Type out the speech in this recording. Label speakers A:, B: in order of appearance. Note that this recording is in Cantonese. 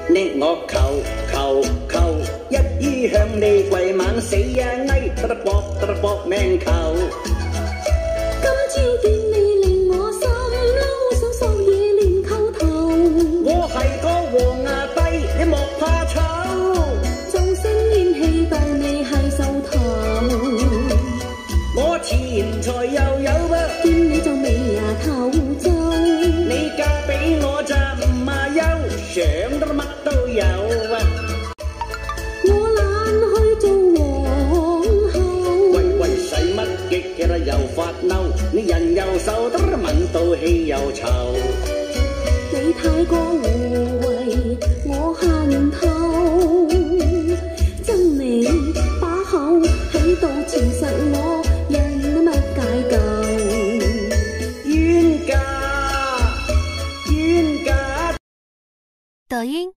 A: 捏我求，一於向你跪猛死啊！翳得搏命求。
B: 今朝見你令我心嬲，想索嘢連叩頭。
A: 我係個黃牙帝，你莫怕醜。
B: 眾星煙氣當你係獸頭。
A: 我錢財又有噃，
B: 見你就尾牙頭皺。
A: 你嫁俾我就唔係憂，想得乜都有啊！
B: 我懶去做皇后。
A: 喂，使乜激嘅啦又發嬲？你人又瘦得聞到氣又臭。
B: 你太過護衛，我恨透。憎你把口喺度纏實我，人乜解救？
A: 冤家。
C: 抖音。